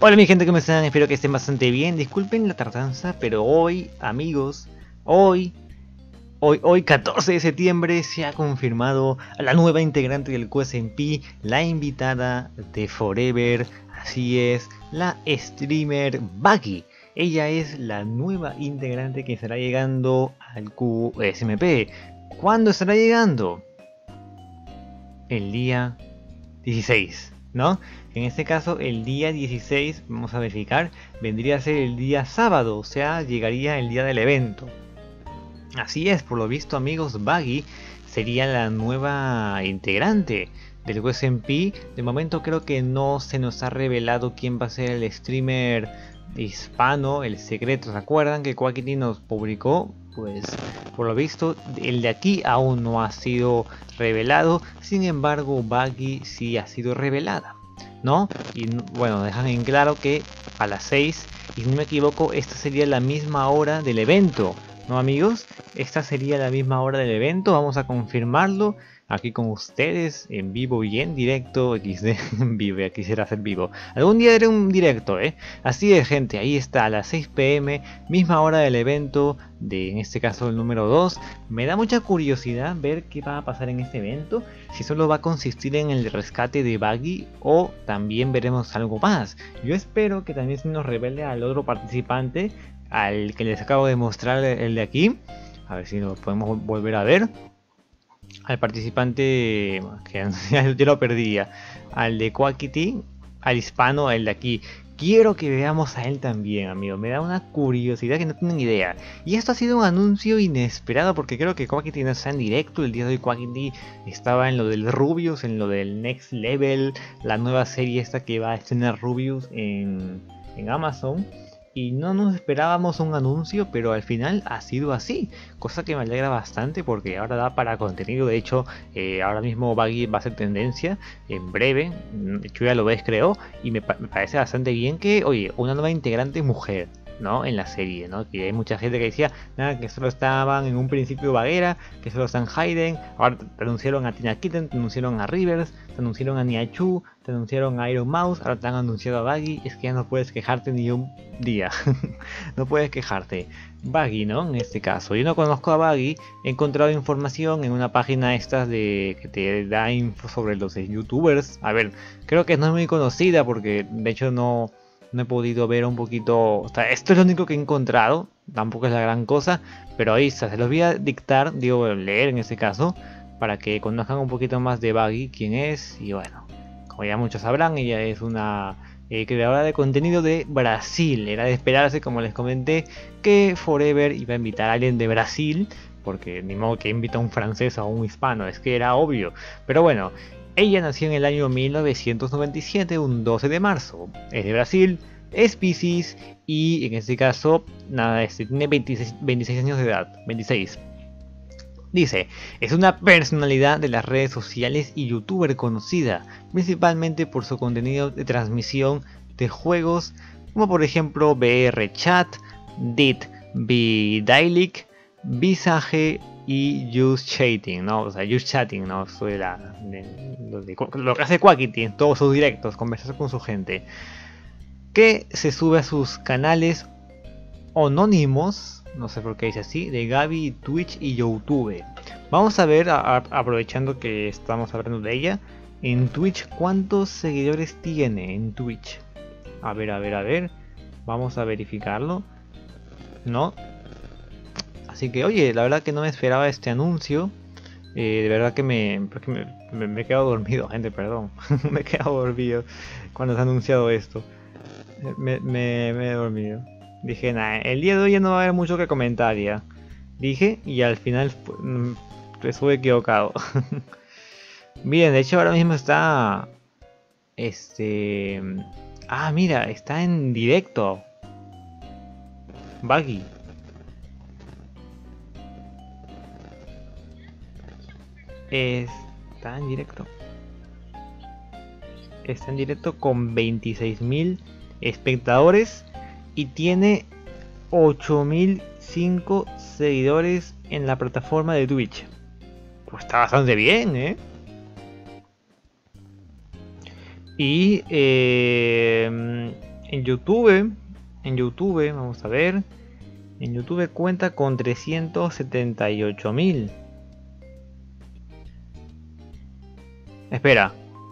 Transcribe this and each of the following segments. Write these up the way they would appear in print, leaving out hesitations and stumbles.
Hola mi gente, ¿cómo están? Espero que estén bastante bien. Disculpen la tardanza, pero hoy, amigos, hoy 14 de septiembre se ha confirmado a la nueva integrante del QSMP, la invitada de Forever, así es, la streamer Buggy. Ella es la nueva integrante que estará llegando al QSMP. ¿Cuándo estará llegando? El día 16, ¿no? En este caso el día 16, vamos a verificar, vendría a ser el día sábado, o sea, llegaría el día del evento. Así es, por lo visto amigos, Buggy sería la nueva integrante del QSMP. De momento creo que no se nos ha revelado quién va a ser el streamer hispano, el secreto. ¿Se acuerdan que Quackity nos publicó? Pues por lo visto el de aquí aún no ha sido revelado. Sin embargo, Buggy sí ha sido revelada, ¿no? Y bueno, dejan en claro que a las 6, y si no me equivoco, esta sería la misma hora del evento, ¿no amigos? Esta sería la misma hora del evento, vamos a confirmarlo aquí con ustedes en vivo y en directo. XD en vivo, ya quisiera hacer vivo. Algún día haré un directo, Así es gente, ahí está a las 6 p.m, misma hora del evento, en este caso el número 2. Me da mucha curiosidad ver qué va a pasar en este evento, si solo va a consistir en el rescate de Buggy o también veremos algo más. Yo espero que también se nos revele al otro participante, al que les acabo de mostrar, el de aquí. A ver si lo podemos volver a ver. Al participante que yo lo perdía, al de Quackity, al hispano, el de aquí. Quiero que veamos a él también, amigo. Me da una curiosidad que no tienen idea. Y esto ha sido un anuncio inesperado porque creo que Quackity no está en directo. El día de hoy Quackity estaba en lo del Rubius, en lo del Next Level, la nueva serie esta que va a estrenar Rubius en Amazon. Y no nos esperábamos un anuncio, pero al final ha sido así, cosa que me alegra bastante porque ahora da para contenido. De hecho, ahora mismo Buggy va a ser tendencia en breve, de hecho ya lo ves creo, y me parece bastante bien que, oye, una nueva integrante mujer, ¿no? En la serie, ¿no? Que hay mucha gente que decía, nada, que solo estaban en un principio Baguera, que solo están Hayden, ahora te anunciaron a Tina Kitten, te anunciaron a Rivers, te anunciaron a Niachu, te anunciaron a Iron Mouse, ahora te han anunciado a Buggy. Es que ya no puedes quejarte ni un día. No puedes quejarte. Buggy, ¿no? En este caso, yo no conozco a Buggy, he encontrado información en una página estas de que te da info sobre los youtubers. A ver, creo que no es muy conocida porque de hecho no he podido ver un poquito, o sea, esto es lo único que he encontrado, tampoco es la gran cosa, pero ahí está, se los voy a dictar, digo, leer en este caso, para que conozcan un poquito más de Buggy, quién es. Y bueno, como ya muchos sabrán, ella es una creadora de contenido de Brasil. Era de esperarse, como les comenté, que Forever iba a invitar a alguien de Brasil, porque ni modo que invita a un francés o a un hispano, es que era obvio. Pero bueno, ella nació en el año 1997, un 12 de marzo. Es de Brasil, es Piscis y en este caso, nada, tiene 26 años de edad. 26. Dice, es una personalidad de las redes sociales y youtuber conocida, principalmente por su contenido de transmisión de juegos, como por ejemplo VR Chat, Dit Vidailik, Visage y Just Chatting, ¿no? O sea, Just Chatting, ¿no? Eso de lo que hace Quackity en todos sus directos, conversar con su gente, que se sube a sus canales anónimos, no sé por qué dice así, de Gaby, Twitch y YouTube. Vamos a ver, aprovechando que estamos hablando de ella, en Twitch, ¿cuántos seguidores tiene en Twitch? A ver, vamos a verificarlo. No. Así que, oye, la verdad que no me esperaba este anuncio. De verdad que me he quedado dormido, gente, perdón. Me he quedado dormido cuando se ha anunciado esto. Me he dormido. Dije, nada, el día de hoy ya no va a haber mucho que comentar ya. Dije, y al final estuve equivocado. Miren, de hecho ahora mismo está... Ah, mira, está en directo. Buggy. Está en directo. Está en directo con 26.000 espectadores y tiene 8.005 seguidores en la plataforma de Twitch. Pues está bastante bien, Y En YouTube, vamos a ver. En YouTube cuenta con 378.000. Espera.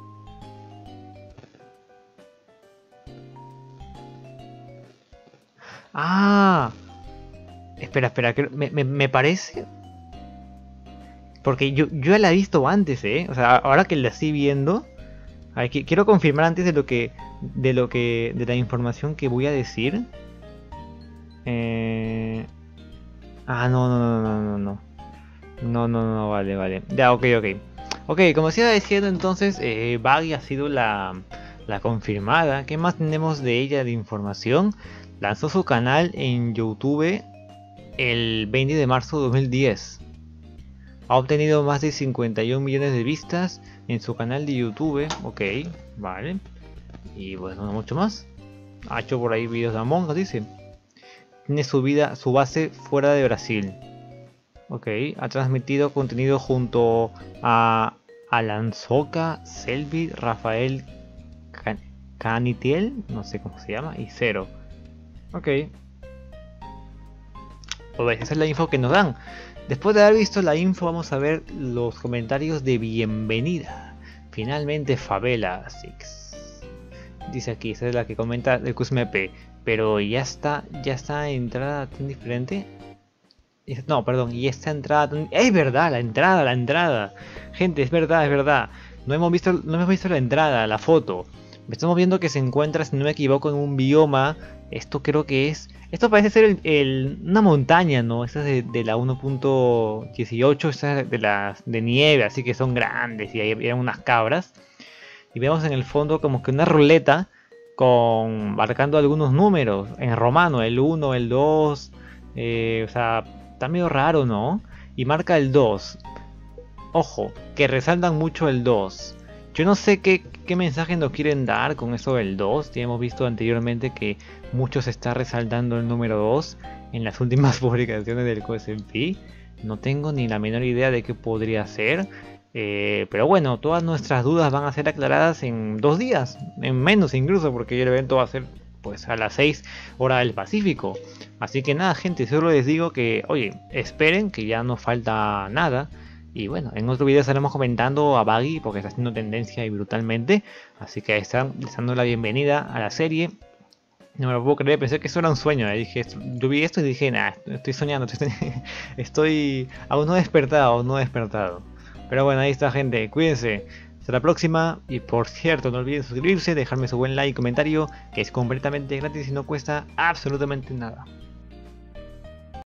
Ah, espera, que me parece. Porque yo ya la he visto antes, O sea, ahora que la estoy viendo. A ver, quiero confirmar antes de la información que voy a decir. No. No, vale. Ya, ok. Ok, como se iba diciendo entonces, Baggy ha sido la confirmada. ¿Qué más tenemos de ella de información? Lanzó su canal en YouTube el 20 de marzo de 2010. Ha obtenido más de 51 millones de vistas en su canal de YouTube. Ok, vale. Y bueno, no mucho más. Ha hecho por ahí videos de Among Us, dice. Tiene su base fuera de Brasil. Ok, ha transmitido contenido junto a Alan Soca, Selby, Rafael Canitiel, no sé cómo se llama, y Cero. Ok. Pues esa es la info que nos dan. Después de haber visto la info, vamos a ver los comentarios de bienvenida. Finalmente Favela 6. Dice aquí, esa es la que comenta el QSMP. Pero ya está entrada tan diferente. No, perdón, y esta entrada tan... ¡Es verdad! La entrada. Gente, es verdad. No hemos visto la entrada, la foto. Estamos viendo que se encuentra, si no me equivoco, en un bioma. Esto creo que es... Esto parece ser una montaña, ¿no? Esta es de la 1.18, esta es de nieve, así que son grandes y ahí hay unas cabras. Y vemos en el fondo como que una ruleta marcando algunos números en romano, el 1, el 2, o sea, está medio raro, ¿no? Y marca el 2. Ojo, que resaltan mucho el 2. Yo no sé qué mensaje nos quieren dar con eso del 2. Ya hemos visto anteriormente que mucho se está resaltando el número 2 en las últimas publicaciones del QSMP. No tengo ni la menor idea de qué podría ser. Pero bueno, todas nuestras dudas van a ser aclaradas en 2 días. En menos incluso, porque el evento va a ser pues a las 6 hora del Pacífico. Así que nada, gente, solo les digo que, oye, esperen que ya no falta nada. Y bueno, en otro video estaremos comentando a Baggy porque está haciendo tendencia y brutalmente. Así que están dando la bienvenida a la serie. No me lo puedo creer, pensé que eso era un sueño. Yo vi esto y dije, nah, estoy soñando. Aún no he despertado. Pero bueno, ahí está, gente. Cuídense. Hasta la próxima. Y por cierto, no olviden suscribirse, dejarme su buen like y comentario, que es completamente gratis y no cuesta absolutamente nada.